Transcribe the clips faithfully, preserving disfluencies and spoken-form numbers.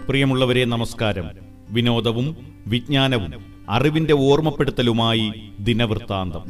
പ്രിയമുള്ളവരെ, നമസ്കാരം. വിനോദവും വിജ്ഞാനവും അറിവിന്റെ ഓർമ്മപ്പെടുത്തലുമായി ദിനവൃത്താന്തം.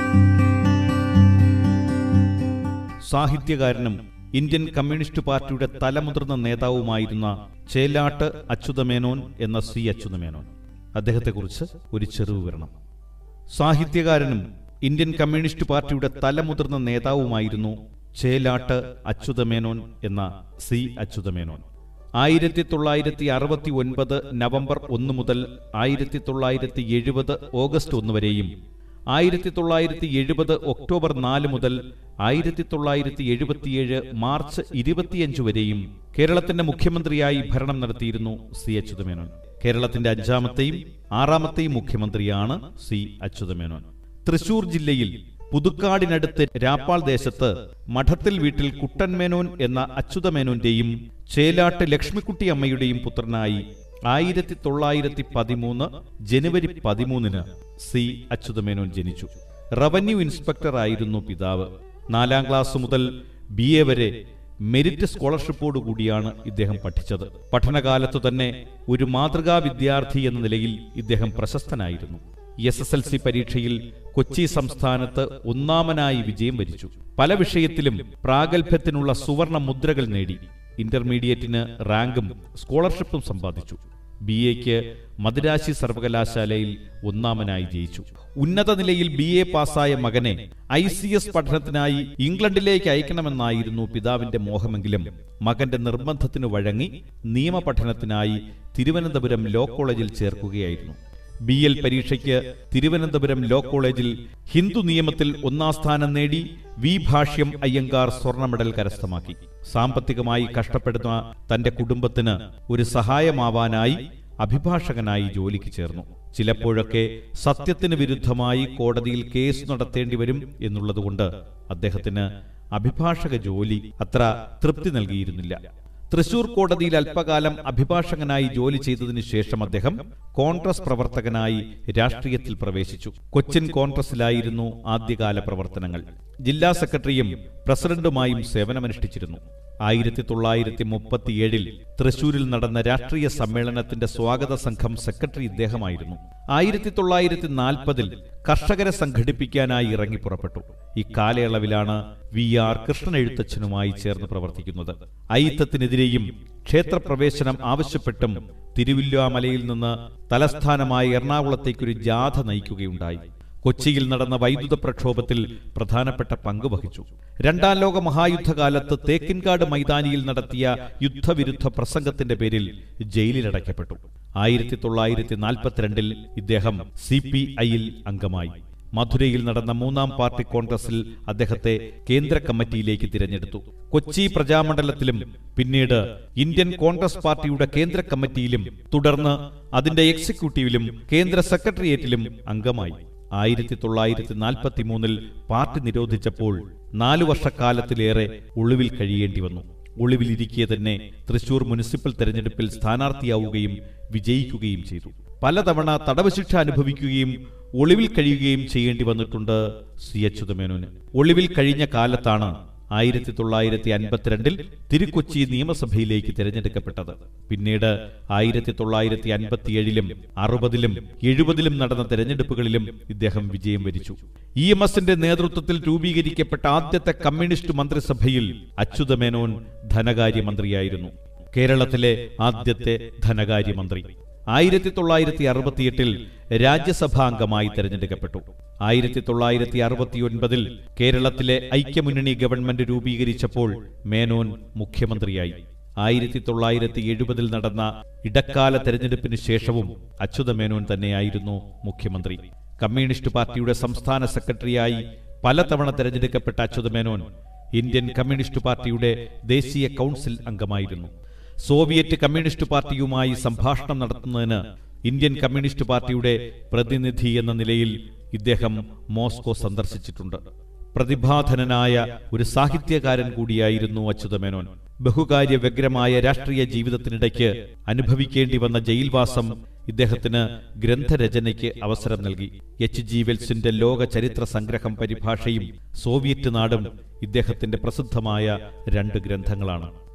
സാഹിത്യകാരനും ഇന്ത്യൻ കമ്മ്യൂണിസ്റ്റ് പാർട്ടിയുടെ തലമുതിർന്ന നേതാവുമായിരുന്ന ചേലാട്ട് അച്യുതമേനോൻ എന്ന സി അച്യുതമേനോൻ. അദ്ദേഹത്തെക്കുറിച്ച് ഒരു ചെറുവിവരണം. സാഹിത്യകാരനും ഇന്ത്യൻ കമ്മ്യൂണിസ്റ്റ് പാർട്ടിയുടെ തലമുതിർന്ന നേതാവുമായിരുന്നു ചേലാട്ട് അച്യുതമേനോൻ എന്ന സി അച്യുതമേനോൻ. ആയിരത്തി തൊള്ളായിരത്തി അറുപത്തി ഒൻപത് നവംബർ ഒന്ന് മുതൽ ആയിരത്തി തൊള്ളായിരത്തി എഴുപത് ഓഗസ്റ്റ് ഒന്ന് വരെയും ആയിരത്തി തൊള്ളായിരത്തി എഴുപത് ഒക്ടോബർ നാല് മുതൽ ആയിരത്തി തൊള്ളായിരത്തി എഴുപത്തിയേഴ് മാർച്ച് ഇരുപത്തിയഞ്ച് വരെയും കേരളത്തിന്റെ മുഖ്യമന്ത്രിയായി ഭരണം നടത്തിയിരുന്നു സി അച്യുതമേനോൻ. കേരളത്തിന്റെ അഞ്ചാമത്തെയും ആറാമത്തെയും മുഖ്യമന്ത്രിയാണ് സി അച്യുതമേനോൻ. തൃശൂർ ജില്ലയിൽ പുതുക്കാടിനടുത്ത് രാപ്പാൾ ദേശത്ത് മഠത്തിൽ വീട്ടിൽ കുട്ടൻമേനോൻ എന്ന അച്യുതമേനോന്റെയും ചേലാട്ട് ലക്ഷ്മിക്കുട്ടി അമ്മയുടെയും പുത്രനായി ആയിരത്തി തൊള്ളായിരത്തി പതിമൂന്ന് ജനുവരി പതിമൂന്നിന് സി അച്യുതമേനോൻ ജനിച്ചു. റവന്യൂ ഇൻസ്പെക്ടർ ആയിരുന്നു പിതാവ്. നാലാം ക്ലാസ് മുതൽ ബി എ വരെ മെരിറ്റ് സ്കോളർഷിപ്പോടുകൂടിയാണ് ഇദ്ദേഹം പഠിച്ചത്. പഠനകാലത്തു തന്നെ ഒരു മാതൃകാ വിദ്യാർത്ഥി എന്ന നിലയിൽ ഇദ്ദേഹം പ്രശസ്തനായിരുന്നു. എസ് എസ് എൽ സി പരീക്ഷയിൽ കൊച്ചി സംസ്ഥാനത്ത് ഒന്നാമനായി വിജയം വരിച്ചു. പല വിഷയത്തിലും പ്രാഗൽഭ്യത്തിനുള്ള സുവർണ മുദ്രകൾ നേടി. ഇന്റർമീഡിയറ്റിന് റാങ്കും സ്കോളർഷിപ്പും സമ്പാദിച്ചു. ബി എക്ക് മദിരാശി സർവകലാശാലയിൽ ഒന്നാമനായി ജയിച്ചു. ഉന്നത നിലയിൽ ബി എ പാസ്സായ മകനെ ഐ സി എസ് പഠനത്തിനായി ഇംഗ്ലണ്ടിലേക്ക് അയക്കണമെന്നായിരുന്നു പിതാവിന്റെ മോഹമെങ്കിലും മകന്റെ നിർബന്ധത്തിനു വഴങ്ങി നിയമപഠനത്തിനായി തിരുവനന്തപുരം ലോ കോളേജിൽ ചേർക്കുകയായിരുന്നു. ബി എൽ പരീക്ഷയ്ക്ക് തിരുവനന്തപുരം ലോ കോളേജിൽ ഹിന്ദു നിയമത്തിൽ ഒന്നാം സ്ഥാനം നേടി വി ഭാഷ്യം അയ്യങ്കാർ സ്വർണ്ണ മെഡൽ കരസ്ഥമാക്കി. സാമ്പത്തികമായി കഷ്ടപ്പെടുന്ന തന്റെ കുടുംബത്തിന് ഒരു സഹായമാവാനായി അഭിഭാഷകനായി ജോലിക്ക് ചേർന്നു. ചിലപ്പോഴൊക്കെ സത്യത്തിന് വിരുദ്ധമായി കോടതിയിൽ കേസ് നടത്തേണ്ടി വരും എന്നുള്ളതുകൊണ്ട് അദ്ദേഹത്തിന് അഭിഭാഷക ജോലി അത്ര തൃപ്തി നൽകിയിരുന്നില്ല. തൃശൂർ കോടതിയിൽ അല്പകാലം അഭിഭാഷകനായി ജോലി ചെയ്തതിനു ശേഷം അദ്ദേഹം കോൺഗ്രസ് പ്രവർത്തകനായി രാഷ്ട്രീയത്തിൽ പ്രവേശിച്ചു. കൊച്ചിൻ കോൺഗ്രസിലായിരുന്നു ആദ്യകാല പ്രവർത്തനങ്ങൾ. ജില്ലാ സെക്രട്ടറിയും പ്രസിഡന്റുമായും സേവനമനുഷ്ഠിച്ചിരുന്നു. ആയിരത്തി തൊള്ളായിരത്തി മുപ്പത്തിയേഴിൽ തൃശൂരിൽ നടന്ന രാഷ്ട്രീയ സമ്മേളനത്തിന്റെ സ്വാഗത സംഘം സെക്രട്ടറി ഇദ്ദേഹമായിരുന്നു. ആയിരത്തി തൊള്ളായിരത്തി നാൽപ്പതിൽ കർഷകരെ സംഘടിപ്പിക്കാനായി ഇറങ്ങി പുറപ്പെട്ടു. ഇക്കാലയളവിലാണ് വി ആർ കൃഷ്ണൻ എഴുത്തച്ഛനുമായി ചേർന്ന് പ്രവർത്തിക്കുന്നത്. അയിത്തത്തിനെതിരെയും ക്ഷേത്രപ്രവേശനം ആവശ്യപ്പെട്ടും തിരുവില്വാമലയിൽ നിന്ന് തലസ്ഥാനമായ എറണാകുളത്തേക്കൊരു ജാഥ നയിക്കുകയുണ്ടായി. കൊച്ചിയിൽ നടന്ന വൈദ്യുത പ്രക്ഷോഭത്തിൽ പ്രധാനപ്പെട്ട പങ്ക് വഹിച്ചു. രണ്ടാം ലോക മഹായുദ്ധകാലത്ത് തേക്കിൻകാട് മൈതാനിയിൽ നടത്തിയ യുദ്ധവിരുദ്ധ പ്രസംഗത്തിന്റെ പേരിൽ ജയിലിലടയ്ക്കപ്പെട്ടു. ആയിരത്തി തൊള്ളായിരത്തി നാൽപ്പത്തിരണ്ടിൽ ഇദ്ദേഹം സി പി ഐയിൽ അംഗമായി. മധുരയിൽ നടന്ന മൂന്നാം പാർട്ടി കോൺഗ്രസിൽ അദ്ദേഹത്തെ കേന്ദ്ര കമ്മിറ്റിയിലേക്ക് തിരഞ്ഞെടുത്തു. കൊച്ചി പ്രജാമണ്ഡലത്തിലും പിന്നീട് ഇന്ത്യൻ കോൺഗ്രസ് പാർട്ടിയുടെ കേന്ദ്ര കമ്മിറ്റിയിലും തുടർന്ന് അതിന്റെ എക്സിക്യൂട്ടീവിലും കേന്ദ്ര സെക്രട്ടേറിയറ്റിലും അംഗമായി. ആയിരത്തി തൊള്ളായിരത്തി നാൽപ്പത്തി മൂന്നിൽ പാർട്ടി നിരോധിച്ചപ്പോൾ നാലു വർഷക്കാലത്തിലേറെ ഒളിവിൽ കഴിയേണ്ടി വന്നു. ഒളിവിലിരിക്കെ തന്നെ തൃശൂർ മുനിസിപ്പൽ തെരഞ്ഞെടുപ്പിൽ സ്ഥാനാർത്ഥിയാവുകയും വിജയിക്കുകയും ചെയ്തു. പലതവണ തടവ് ശിക്ഷ അനുഭവിക്കുകയും ഒളിവിൽ കഴിയുകയും ചെയ്യേണ്ടി വന്നിട്ടുണ്ട് സി അച്യുതമേനോന്. ഒളിവിൽ കഴിഞ്ഞ കാലത്താണ് ആയിരത്തി തൊള്ളായിരത്തി അൻപത്തിരണ്ടിൽ തിരുക്കൊച്ചി നിയമസഭയിലേക്ക് തിരഞ്ഞെടുക്കപ്പെട്ടത്. പിന്നീട് ആയിരത്തി തൊള്ളായിരത്തി അൻപത്തിയേഴിലും അറുപതിലും എഴുപതിലും നടന്ന തെരഞ്ഞെടുപ്പുകളിലും ഇദ്ദേഹം വിജയം വരിച്ചു. ഇ എം എസിന്റെ നേതൃത്വത്തിൽ രൂപീകരിക്കപ്പെട്ട ആദ്യത്തെ കമ്മ്യൂണിസ്റ്റ് മന്ത്രിസഭയിൽ അച്യുതമേനോൻ ധനകാര്യമന്ത്രിയായിരുന്നു. കേരളത്തിലെ ആദ്യത്തെ ധനകാര്യമന്ത്രി. ആയിരത്തി തൊള്ളായിരത്തി അറുപത്തിയെട്ടിൽ രാജ്യസഭാംഗമായി തെരഞ്ഞെടുക്കപ്പെട്ടു. ആയിരത്തി തൊള്ളായിരത്തി അറുപത്തി ഒൻപതിൽ കേരളത്തിലെ ഐക്യമുന്നണി ഗവൺമെന്റ് രൂപീകരിച്ചപ്പോൾ മേനോൻ മുഖ്യമന്ത്രിയായി. ആയിരത്തി തൊള്ളായിരത്തി എഴുപതിൽ നടന്ന ഇടക്കാല തെരഞ്ഞെടുപ്പിന് ശേഷവും അച്യുതമേനോൻ തന്നെയായിരുന്നു മുഖ്യമന്ത്രി. കമ്മ്യൂണിസ്റ്റ് പാർട്ടിയുടെ സംസ്ഥാന സെക്രട്ടറിയായി പലതവണ തെരഞ്ഞെടുക്കപ്പെട്ട അച്യുതമേനോൻ ഇന്ത്യൻ കമ്മ്യൂണിസ്റ്റ് പാർട്ടിയുടെ ദേശീയ കൗൺസിൽ അംഗമായിരുന്നു. സോവിയറ്റ് കമ്മ്യൂണിസ്റ്റ് പാർട്ടിയുമായി സംഭാഷണം നടത്തുന്നതിന് ഇന്ത്യൻ കമ്മ്യൂണിസ്റ്റ് പാർട്ടിയുടെ പ്രതിനിധി എന്ന നിലയിൽ ഇദ്ദേഹം മോസ്കോ സന്ദർശിച്ചിട്ടുണ്ട്. പ്രതിഭാധനനായ ഒരു സാഹിത്യകാരൻ കൂടിയായിരുന്നു അച്യുതമേനോൻ. ബഹുകാര്യ വ്യഗ്രമായ രാഷ്ട്രീയ ജീവിതത്തിനിടയ്ക്ക് അനുഭവിക്കേണ്ടി വന്ന ജയിൽവാസം ഇദ്ദേഹത്തിന് ഗ്രന്ഥരചനയ്ക്ക് അവസരം നൽകി. എച്ച് ജി വെൽസിന്റെ ലോക ചരിത്ര സംഗ്രഹം പരിഭാഷയും സോവിയറ്റ് നാടും ഇദ്ദേഹത്തിന്റെ പ്രസിദ്ധമായ രണ്ട് ഗ്രന്ഥങ്ങളാണ്.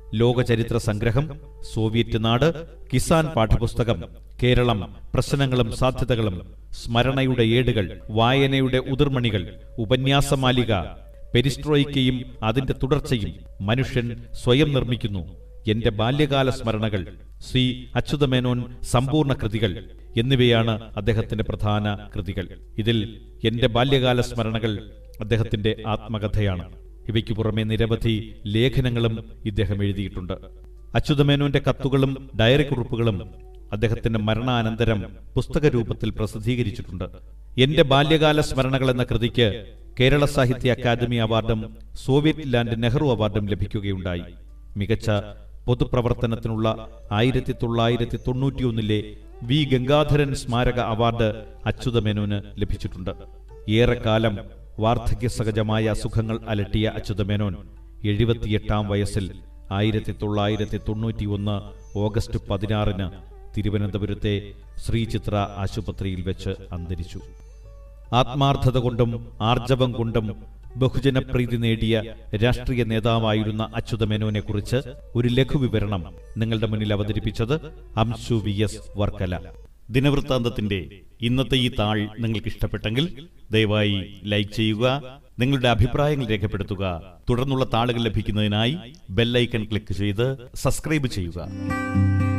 ലോകചരിത്ര സംഗ്രഹം, സോവിയറ്റ് നാട്, കിസാൻ പാഠപുസ്തകം, കേരളം, പ്രശ്നങ്ങളും സാധ്യതകളും, സ്മരണയുടെ ഏടുകൾ, വായനയുടെ ഉതിർമണികൾ, ഉപന്യാസമാലിക, പെരിസ്ട്രോയിക്കയും അതിന്റെ തുടർച്ചയും, മനുഷ്യൻ സ്വയം നിർമ്മിക്കുന്നു, എന്റെ ബാല്യകാല സ്മരണകൾ, സി അച്യുതമേനോൻ സമ്പൂർണ്ണ കൃതികൾ എന്നിവയാണ് അദ്ദേഹത്തിന്റെ പ്രധാന കൃതികൾ. ഇതിൽ എന്റെ ബാല്യകാല സ്മരണകൾ അദ്ദേഹത്തിന്റെ ആത്മകഥയാണ്. ഇവയ്ക്കു പുറമെ നിരവധി ലേഖനങ്ങളും ഇദ്ദേഹം എഴുതിയിട്ടുണ്ട്. അച്യുതമേനോന്റെ കത്തുകളും ഡയറി കുറിപ്പുകളും അദ്ദേഹത്തിന്റെ മരണാനന്തരം പുസ്തക രൂപത്തിൽ പ്രസിദ്ധീകരിച്ചിട്ടുണ്ട്. എന്റെ ബാല്യകാല സ്മരണകൾ എന്ന കൃതിക്ക് കേരള സാഹിത്യ അക്കാദമി അവാർഡും സോവിയറ്റ് ലാൻഡ് നെഹ്റു അവാർഡും ലഭിക്കുകയുണ്ടായി. മികച്ച പൊതുപ്രവർത്തനത്തിനുള്ള ആയിരത്തി തൊള്ളായിരത്തി തൊണ്ണൂറ്റിയൊന്നിലെ വി ഗംഗാധരൻ സ്മാരക അവാർഡ് അച്യുതമേനോന് ലഭിച്ചിട്ടുണ്ട്. ഏറെക്കാലം വാർദ്ധക്യസഹജമായ അസുഖങ്ങൾ അലട്ടിയ അച്യുതമേനോൻ എഴുപത്തിയെട്ടാം വയസ്സിൽ ആയിരത്തി തൊള്ളായിരത്തി തൊണ്ണൂറ്റി ഒന്ന് ഓഗസ്റ്റ് പതിനാറിന് തിരുവനന്തപുരത്തെ ശ്രീചിത്ര ആശുപത്രിയിൽ വെച്ച് അന്തരിച്ചു. ആത്മാർത്ഥത കൊണ്ടും ആർജവം കൊണ്ടും ബഹുജനപ്രീതി നേടിയ രാഷ്ട്രീയ നേതാവായിരുന്ന അച്യുതമേനോനെ കുറിച്ച് ഒരു ലഘുവിവരണം നിങ്ങളുടെ മുന്നിൽ അവതരിപ്പിച്ചത് അംശു വി എസ് വർക്കല. ദിനവൃത്താന്തത്തിന്റെ ഇന്നത്തെ ഈ താൾ നിങ്ങൾക്ക് ഇഷ്ടപ്പെട്ടെങ്കിൽ ദയവായി ലൈക്ക് ചെയ്യുക, നിങ്ങളുടെ അഭിപ്രായങ്ങൾ രേഖപ്പെടുത്തുക. തുടർന്നുള്ള താളുകൾ ലഭിക്കുന്നതിനായി ബെല്ലൈക്കൺ ക്ലിക്ക് ചെയ്ത് സബ്സ്ക്രൈബ് ചെയ്യുക.